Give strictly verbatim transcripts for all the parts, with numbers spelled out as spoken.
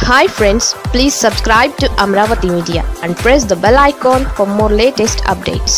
Hi friends, please subscribe to Amravati Media and press the bell icon for more latest updates.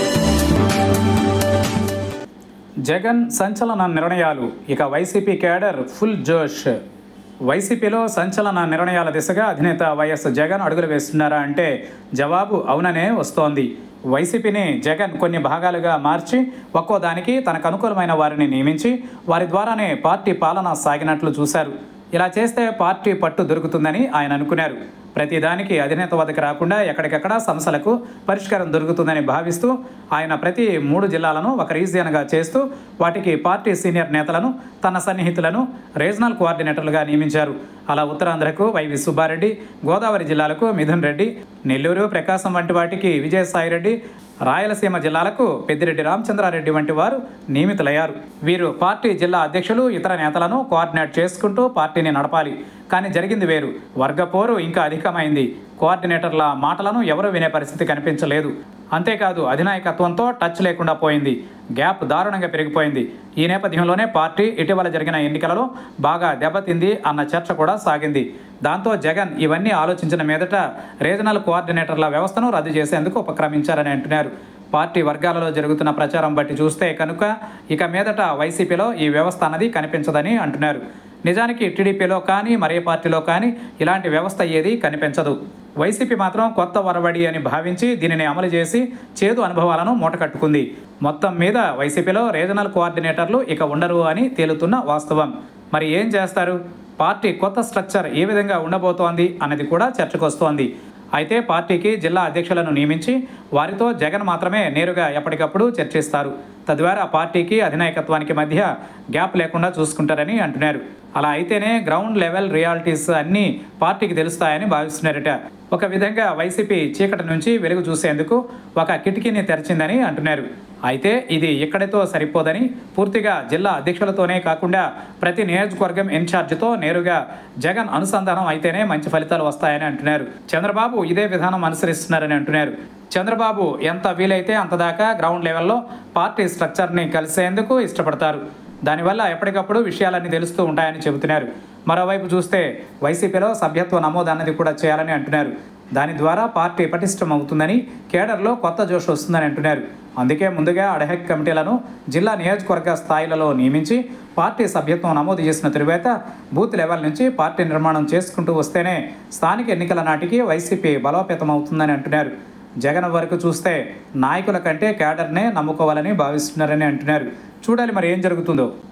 Jagan సంచలన నిర్ణయాలు ఇక YCP cadre full జోష్. వైసీపీలో సంచలన నిర్ణయాల దిశగా అధినేత వైఎస్ జగన్ అడుగులు వేస్తున్నారా అంటే జవాబు అవుననే వస్తోంది. వైసీపీని జగన్ కొన్ని భాగాలుగా మార్చి ఒక్కో దానికి తనకు అనుకూలమైన వారిని నియమించి వారి ద్వారానే పార్టీ పాలన సాగినట్లు చూశారు. ఇలా చేస్తే పార్టీ పట్టు దొరుకుతుందని ఆయన అనుకున్నారు. ప్రతిదానికి అధినేత వద్దకు రాకుండా ఎక్కడికక్కడ సమస్యలకు పరిష్కారం దొరుకుతుందని భావిస్తూ ఆయన ప్రతి మూడు జిల్లాలను ఒక రీజియన్గా చేస్తూ వాటికి పార్టీ సీనియర్ నేతలను తన సన్నిహితులను రీజనల్ కోఆర్డినేటర్లుగా నియమించారు. అలా ఉత్తరాంధ్రకు వైవి సుబ్బారెడ్డి, గోదావరి జిల్లాలకు మిథున్ రెడ్డి, నెల్లూరు, ప్రకాశం వంటి వాటికి విజయసాయిరెడ్డి, రాయలసీమ జిల్లాలకు పెద్దిరెడ్డి రామచంద్రారెడ్డి వంటి వారు నియమితులయ్యారు. వీరు పార్టీ జిల్లా అధ్యక్షులు, ఇతర నేతలను కోఆర్డినేట్ చేసుకుంటూ పార్టీని నడపాలి. కానీ జరిగింది వేరు. వర్గపోరు ఇంకా అధికమైంది. కోఆర్డినేటర్ల మాటలను ఎవరూ వినే పరిస్థితి కనిపించలేదు. అంతేకాదు అధినాయకత్వంతో టచ్ లేకుండా పోయింది. గ్యాప్ దారుణంగా పెరిగిపోయింది. ఈ నేపథ్యంలోనే పార్టీ ఇటీవల జరిగిన ఎన్నికలలో బాగా దెబ్బతింది అన్న చర్చ కూడా సాగింది. దాంతో జగన్ ఇవన్నీ ఆలోచించిన మీదట రీజనల్ కోఆర్డినేటర్ల వ్యవస్థను రద్దు చేసేందుకు ఉపక్రమించారని అంటున్నారు. పార్టీ వర్గాలలో జరుగుతున్న ప్రచారం బట్టి చూస్తే కనుక ఇక మీదట వైసీపీలో ఈ వ్యవస్థ అన్నది కనిపించదని అంటున్నారు. నిజానికి టీడీపీలో కానీ మరే పార్టీలో కానీ ఇలాంటి వ్యవస్థ ఏది కనిపించదు. వైసీపీ మాత్రం కొత్త వరవడి అని భావించి దీనిని అమలు చేసి చేదు అనుభవాలను మూటకట్టుకుంది. మొత్తం మీద వైసీపీలో రీజనల్ కోఆర్డినేటర్లు ఇక ఉండరు అని తేలుతున్న వాస్తవం. మరి ఏం చేస్తారు? పార్టీ కొత్త స్ట్రక్చర్ ఏ విధంగా ఉండబోతోంది అన్నది కూడా చర్చకొస్తోంది. అయితే పార్టీకి జిల్లా అధ్యక్షులను నియమించి వారితో జగన్ మాత్రమే నేరుగా ఎప్పటికప్పుడు చర్చిస్తారు. తద్వారా పార్టీకి అధినాయకత్వానికి మధ్య గ్యాప్ లేకుండా చూసుకుంటారని అంటున్నారు. అలా అయితేనే గ్రౌండ్ లెవెల్ రియాలిటీస్ అన్నీ పార్టీకి తెలుస్తాయని భావిస్తున్నారట. ఒక విధంగా వైసీపీ చీకటి నుంచి వెలుగు చూసేందుకు ఒక కిటికీని తెరిచిందని అంటున్నారు. అయితే ఇది ఇక్కడితో సరిపోదని పూర్తిగా జిల్లా అధ్యక్షులతోనే కాకుండా ప్రతి నియోజకవర్గం ఇన్ఛార్జితో నేరుగా జగన్ అనుసంధానం అయితేనే మంచి ఫలితాలు వస్తాయని అంటున్నారు. చంద్రబాబు ఇదే విధానం అనుసరిస్తున్నారని అంటున్నారు. చంద్రబాబు ఎంత వీలైతే అంతదాకా గ్రౌండ్ లెవెల్లో పార్టీ స్ట్రక్చర్ని కలిసేందుకు ఇష్టపడతారు. దానివల్ల ఎప్పటికప్పుడు విషయాలన్నీ తెలుస్తూ ఉంటాయని చెబుతున్నారు. మరోవైపు చూస్తే వైసీపీలో సభ్యత్వ నమోదు అన్నది కూడా చేయాలని అంటున్నారు. దాని ద్వారా పార్టీ పటిష్టం అవుతుందని, కేడర్లో కొత్త జోష్ వస్తుందని అంటున్నారు. అందుకే ముందుగా అడ్హాక్ కమిటీలను జిల్లా నియోజకవర్గ స్థాయిలలో నియమించి పార్టీ సభ్యత్వం నమోదు చేసిన తరువాత బూత్ లెవెల్ నుంచి పార్టీ నిర్మాణం చేసుకుంటూ వస్తేనే స్థానిక ఎన్నికల నాటికి వైసీపీ బలోపేతం అవుతుందని అంటున్నారు. జగన్ వరకు చూస్తే నాయకుల కంటే కేడర్నే నమ్ముకోవాలని భావిస్తున్నారని అంటున్నారు. చూడాలి మరి ఏం జరుగుతుందో.